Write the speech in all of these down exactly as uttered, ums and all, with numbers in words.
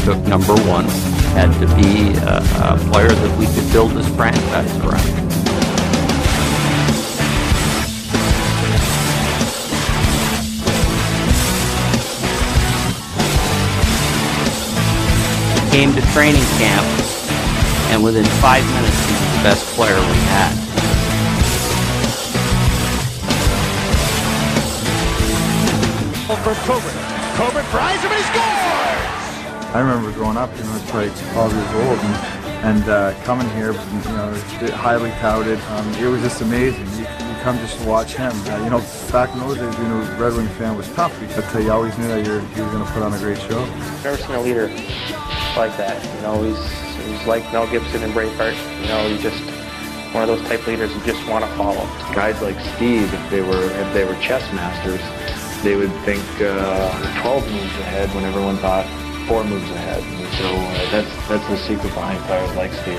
took number one had to be a, a player that we could build this franchise around. Came to training camp, and within five minutes he was the best player we had. For Coburn. Coburn for Yzerman, he scores! I remember growing up, you know, I was probably twelve years old, and, and uh, coming here, you know, highly touted. Um, it was just amazing. You, you come just to watch him. Uh, you know, back in those days, you know, Red Wing fan was tough, but uh, you always knew that you were, you were going to put on a great show. Never seen a leader like that. You know, he's, he's like Mel Gibson and Braveheart. You know, he's just one of those type leaders you just want to follow. Guys like Steve, if they were if they were chess masters, they would think uh, twelve moves ahead when everyone thought four moves ahead. And so uh, that's that's the secret behind players like Steve.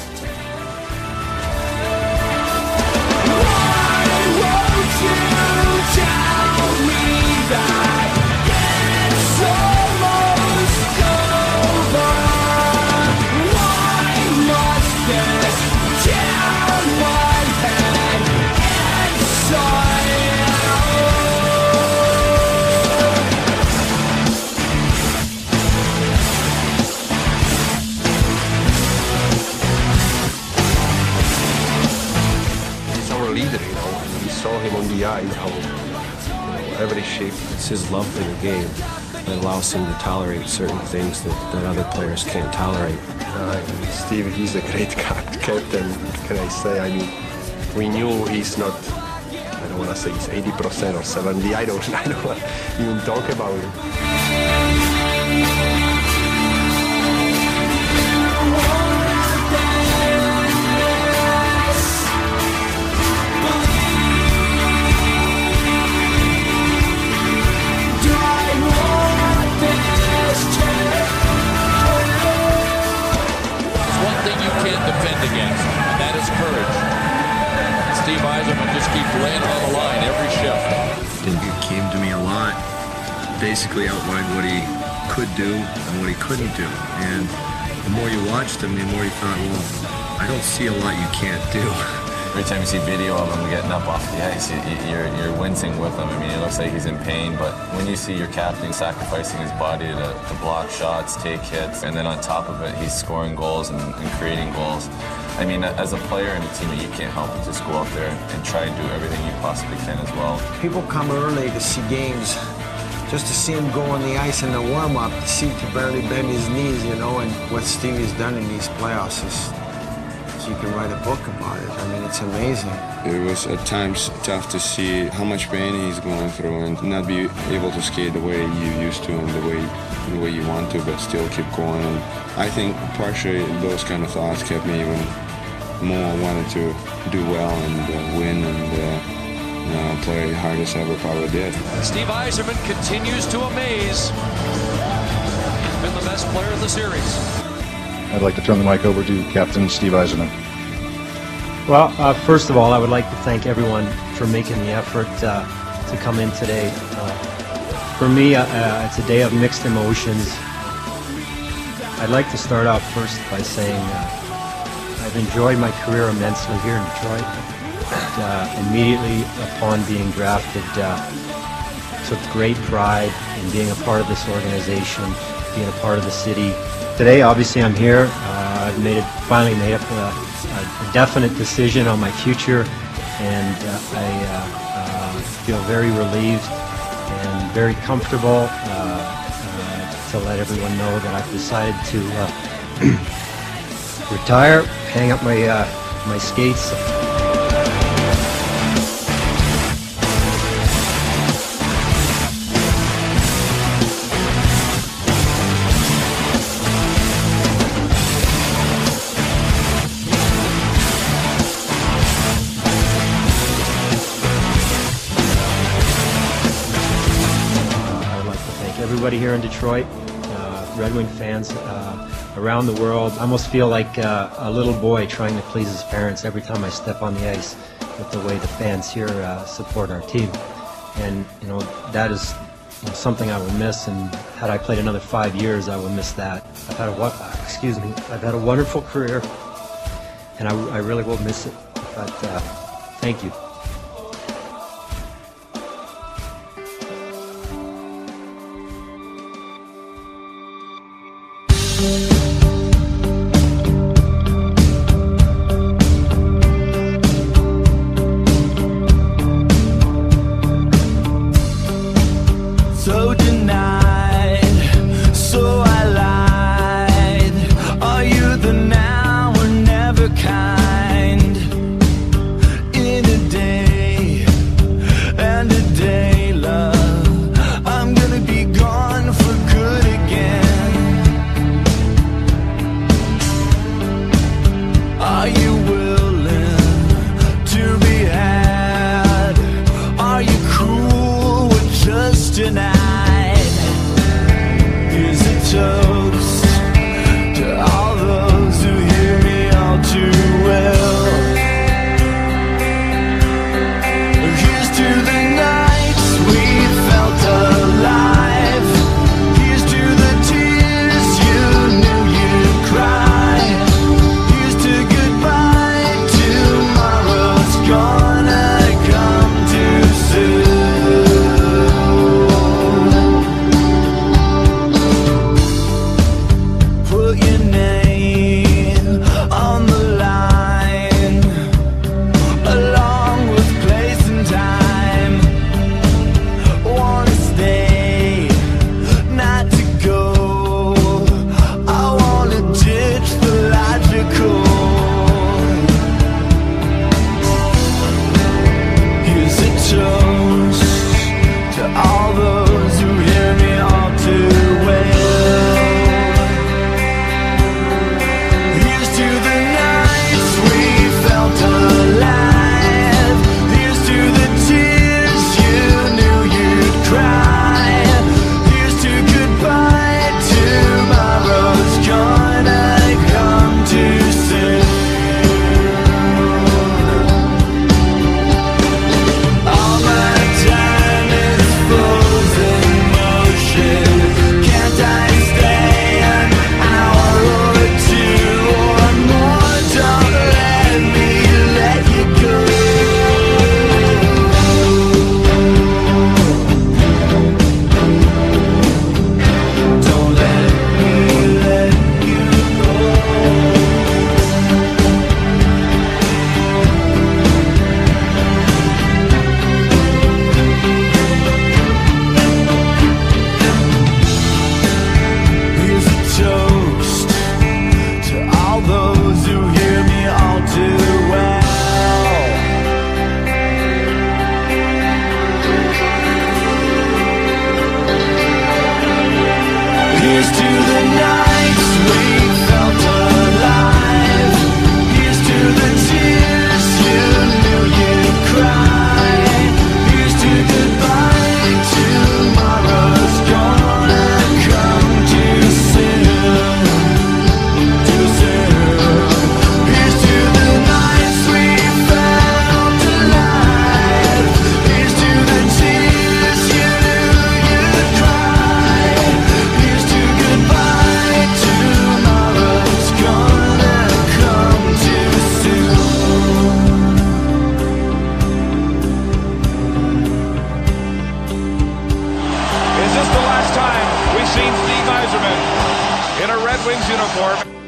Leader, you know, we saw him on the ice, how, you know, every shift. It's his love for the game that allows him to tolerate certain things that, that other players can't tolerate. Uh, Steve, he's a great captain, can I say? I mean, we knew he's not, I don't want to say he's eighty percent or seventy, I don't, I don't want to even talk about him. Defend against, and that is courage. Steve Yzerman just keeps laying on the line every shift. It came to me a lot, basically outlined what he could do and what he couldn't do. And the more you watched him, the more you thought, well, I don't see a lot you can't do. Every time you see video of him getting up off the ice, you, you're, you're wincing with him. I mean, it looks like he's in pain, but when you see your captain sacrificing his body to, to block shots, take hits, and then on top of it, he's scoring goals and, and creating goals. I mean, as a player in a team, you can't help but just go out there and, and try and do everything you possibly can as well. People come early to see games, just to see him go on the ice in the warm-up, to see him barely bend his knees, you know, and what Stevie's done in these playoffs is, you can write a book about it. I mean, it's amazing. It was at times tough to see how much pain he's going through and not be able to skate the way you used to and the way the way you want to, but still keep going. And I think partially those kind of thoughts kept me even more wanted to do well and uh, win and uh, uh, play hard as ever probably did. Steve Yzerman continues to amaze. He's been the best player of the series. I'd like to turn the mic over to Captain Steve Yzerman. Well, uh, first of all, I would like to thank everyone for making the effort uh, to come in today. Uh, for me, uh, uh, it's a day of mixed emotions. I'd like to start off first by saying uh, I've enjoyed my career immensely here in Detroit. But, uh, immediately upon being drafted, uh, took great pride in being a part of this organization, being a part of the city. Today, obviously, I'm here. Uh, I've made it, finally made up a, a definite decision on my future, and uh, I uh, uh, feel very relieved and very comfortable uh, uh, to let everyone know that I've decided to uh, retire, hang up my uh, my skates. Everybody here in Detroit, uh, Red Wing fans uh, around the world. I almost feel like uh, a little boy trying to please his parents every time I step on the ice with the way the fans here uh, support our team. And, you know, that is you know, something I would miss, and had I played another five years, I would miss that. I've had a what? Excuse me. I've had a wonderful career, and I, I really will miss it. But uh, thank you. So denied, so I lied. Are you the now or never kind? In a day and a day, love, I'm gonna be gone for good again. Are you willing to be had? Are you cruel with just an eye? Here's a toast to all those who hear me all too well. Here's to the nights we felt alive. Here's to the tears you knew you'd cry. Here's to goodbye, tomorrow's gonna come too soon. Put your name on the line, along with place and time. Wanna stay, not to go. I wanna ditch the logical. Here's a toast to all those who hear me all too well. Here's to the nights we felt alive. Here's to the tears you knew you'd cry. Here's to goodbye, tomorrow's gonna come too soon. All my time is frozen motion. Can't I stay an hour or two or more? Don't let me let you go. Don't let me let you go. Here's a toast to all those who hear me all too well. Here's to the nights we felt alive. Here's to the tears you knew you'd cry. Here's to goodbye, tomorrow's gonna come too soon, too soon. Here's to the nights we felt alive. Here's to the tears you knew you'd cry. Here's to goodbye, tomorrow's gonna come too soon. Is this the last time we've seen Steve Yzerman in a Red Wings uniform?